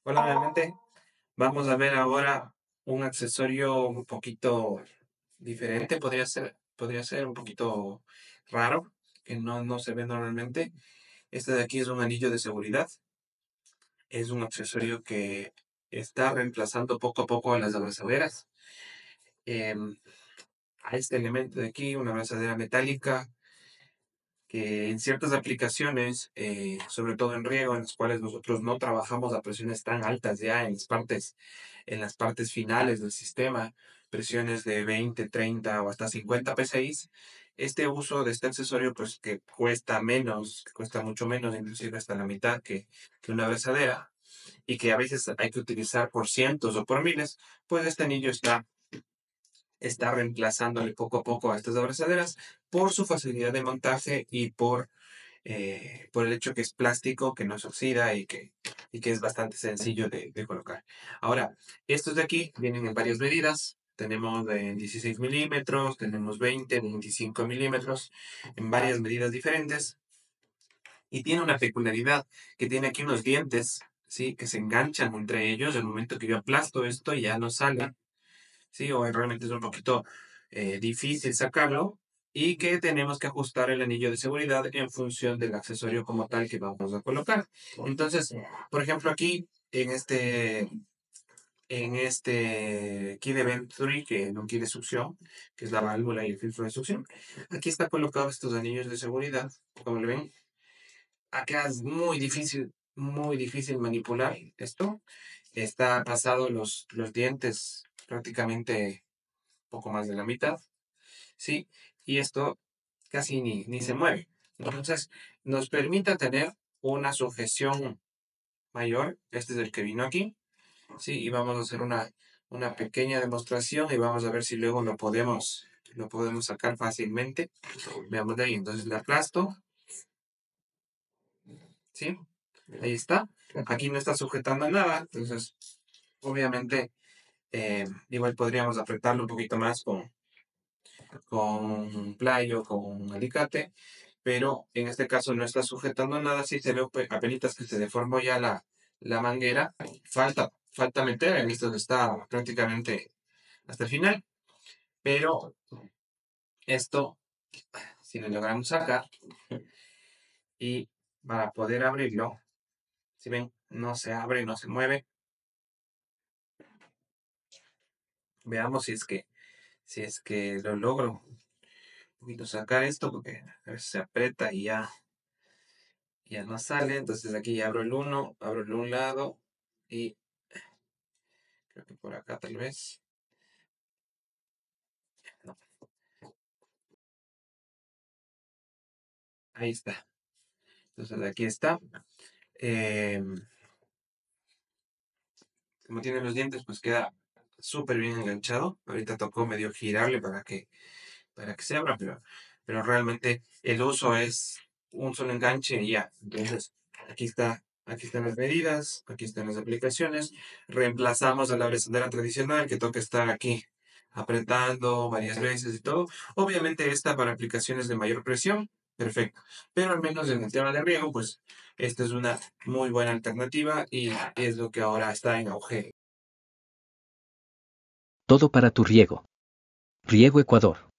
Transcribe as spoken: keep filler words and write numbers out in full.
Hola, nuevamente. Vamos a ver ahora un accesorio un poquito diferente. Podría ser, podría ser un poquito raro, que no, no se ve normalmente. Este de aquí es un anillo de seguridad. Es un accesorio que está reemplazando poco a poco a las abrazaderas. Em, a este elemento de aquí, una abrazadera metálica, que en ciertas aplicaciones, eh, sobre todo en riego, en las cuales nosotros no trabajamos a presiones tan altas ya en las partes, en las partes finales del sistema, presiones de veinte, treinta o hasta cincuenta P S I, este uso de este accesorio, pues que cuesta menos, que cuesta mucho menos, inclusive hasta la mitad que, que una abrazadera, y que a veces hay que utilizar por cientos o por miles, pues este anillo está está reemplazándole poco a poco a estas abrazaderas por su facilidad de montaje y por, eh, por el hecho que es plástico, que no se oxida y que, y que es bastante sencillo de, de colocar. Ahora, estos de aquí vienen en varias medidas. Tenemos de dieciséis milímetros, tenemos veinte, veinticinco milímetros, en varias medidas diferentes. Y tiene una peculiaridad, que tiene aquí unos dientes, ¿sí? Que se enganchan entre ellos. El momento que yo aplasto esto ya no sale. ¿Sí? O realmente es un poquito eh, difícil sacarlo y que tenemos que ajustar el anillo de seguridad en función del accesorio como tal que vamos a colocar. Entonces, por ejemplo, aquí en este, en este Key de Venturi, que no quiere succión, que es la válvula y el filtro de succión, aquí está colocado estos anillos de seguridad, como lo ven. Acá es muy difícil, muy difícil manipular esto. Está pasado los, los dientes prácticamente poco más de la mitad, ¿sí? Y esto casi ni, ni se mueve. Entonces, nos permite tener una sujeción mayor. Este es el que vino aquí, ¿sí? Y vamos a hacer una, una pequeña demostración y vamos a ver si luego lo podemos, lo podemos sacar fácilmente. Veamos de ahí. Entonces, le aplasto, ¿sí? Ahí está. Aquí no está sujetando nada, entonces, obviamente, eh, igual podríamos apretarlo un poquito más con, con playo, con alicate, pero en este caso no está sujetando nada, sí se ve pe- apenitas que se deformó ya la, la manguera, falta, falta meter, en esto está prácticamente hasta el final, pero esto, si lo logramos sacar, y para poder abrirlo, si ven, no se abre, no se mueve, veamos si es que, si es que lo logro un poquito sacar esto, porque a veces se aprieta y ya ya no sale, entonces aquí abro el uno, abro el un lado y creo que por acá tal vez. No, ahí está. Entonces aquí está. Eh, como tiene los dientes, pues queda súper bien enganchado. Ahorita tocó medio girarle para que, para que se abra, pero, pero realmente el uso es un solo enganche y ya. Entonces aquí está. Aquí están las medidas, aquí están las aplicaciones. Reemplazamos a la abrazadera tradicional que toca estar aquí apretando varias veces y todo. Obviamente esta para aplicaciones de mayor presión, perfecto. Pero al menos en el tema de riego, pues esta es una muy buena alternativa y es lo que ahora está en auge. Todo para tu riego. Riego Ecuador.